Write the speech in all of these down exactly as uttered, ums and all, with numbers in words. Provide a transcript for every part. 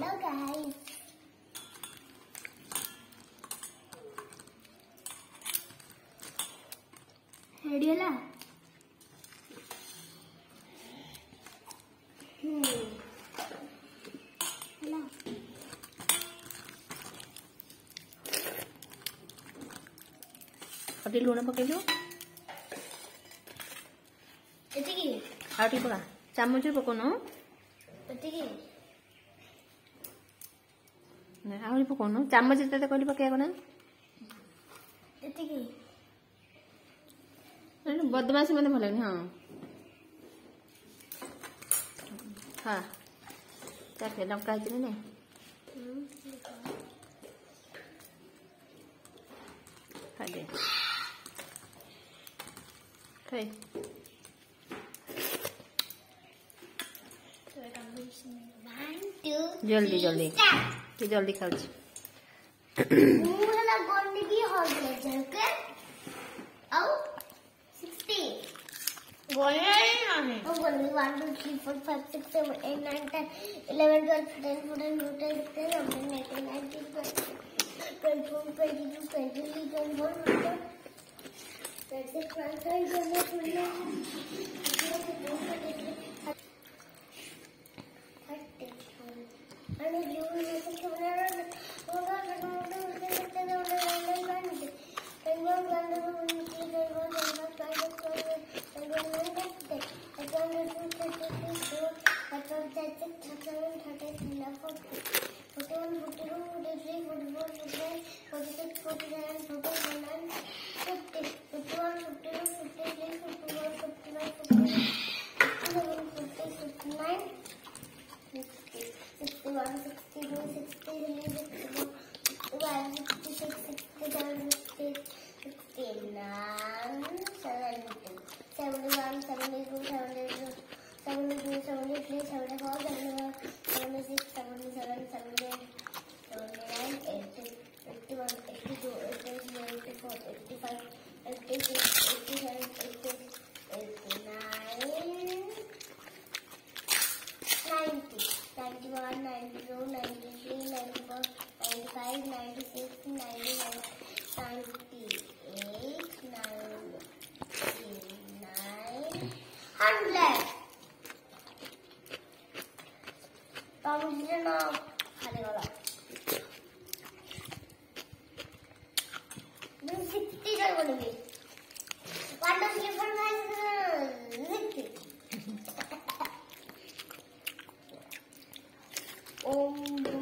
Hello guys. Ready ହେଲା? Hmm. ହେଲା। अभी लूण पकेलु एतिकी आ टी पका चामच पकोनो एतिकी ना आउरी पकोनो चामच तते कहली पकेया कोना एतिकी अरे बदमाशी मते भले हां हां चाखे लंका हिच ने खादे खाई जल्दी जल्दी कि जल्दी खाऊ मुला गोंडी की हो गया जके आओ sixty गोंडी नहीं ओ Gondi one two three four five six seven eight nine ten eleven twelve thirteen fourteen fifteen sixteen seventeen eighteen nineteen twenty twenty-one twenty-two twenty-three twenty-four twenty-six twenty-seven twenty-eight and you will sixty-one, sixty-two, sixty-three, sixty-four, sixty-five, sixty-six, sixty-seven, sixty-nine, seventy, seventy-one, seventy-two, seventy-three, seventy-four, seventy-five, seventy-six, seventy-seven, seventy-eight, seventy-nine, eighty, eighty-one, eighty-two, eighty-three, eighty-four, eighty-five, eighty-six, eighty-seven, eighty-eight, eighty-nine, ninety. ninety-one, ninety-two, ninety-three, ninety-four, ninety-five, ninety-six, ninety-seven, ninety-eight, ninety-nine, one hundred. Tom is not खाने वाला. Then sixty जाए बोलेंगे. One two three four five sixty. Om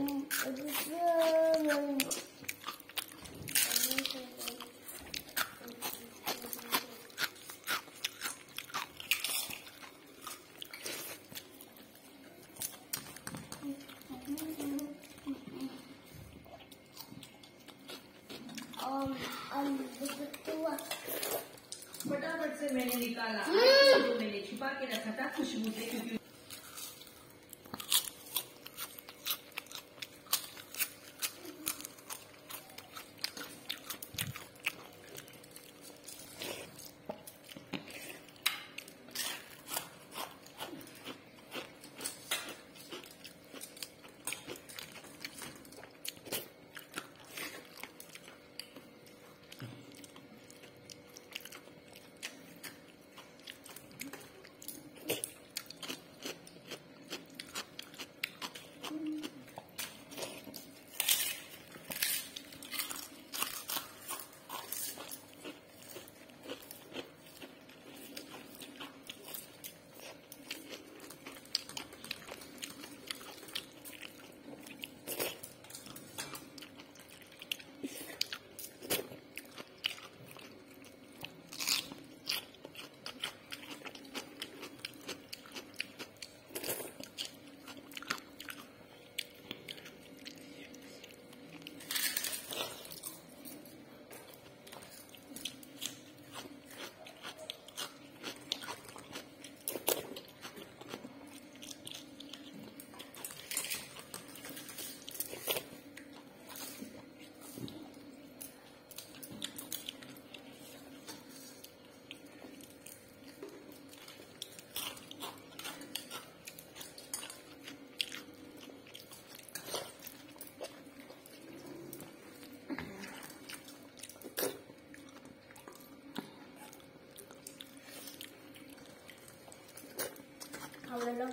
फटाफट से मैंने निकाला जो मैंने छुपा के रखा था खुशबू से क्योंकि belum.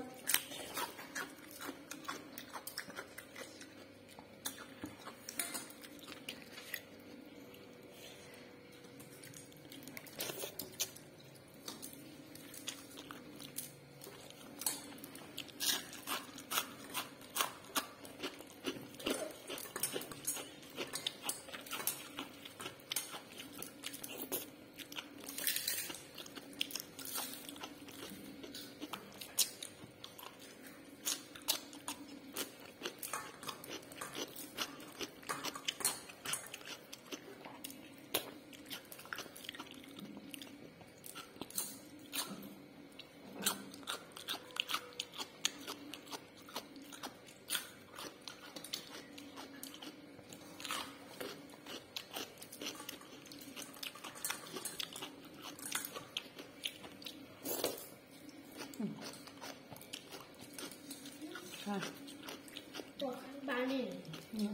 Ah. Tuh, panin. Hmm.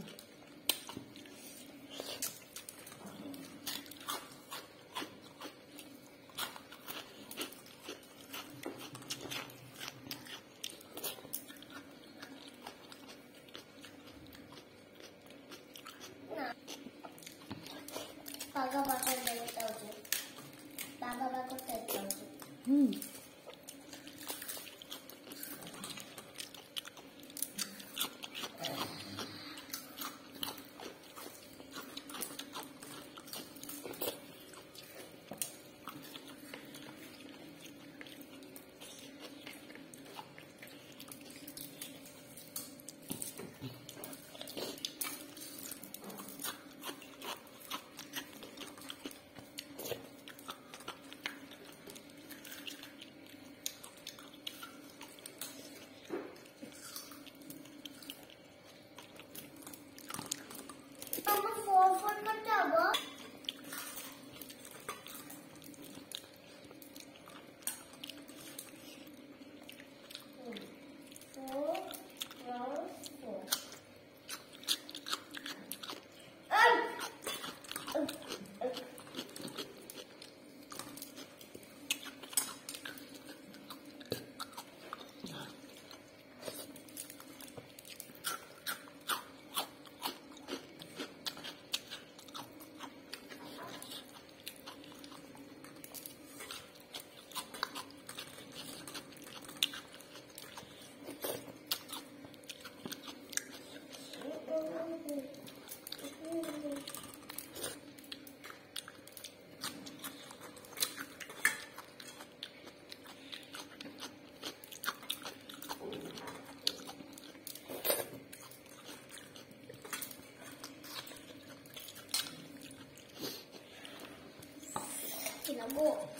Nah, paga-paga dari tahu. Paga-paga dari tahu. Hmm. Mama forward करता होगा. Four, round four. Thì nó bộ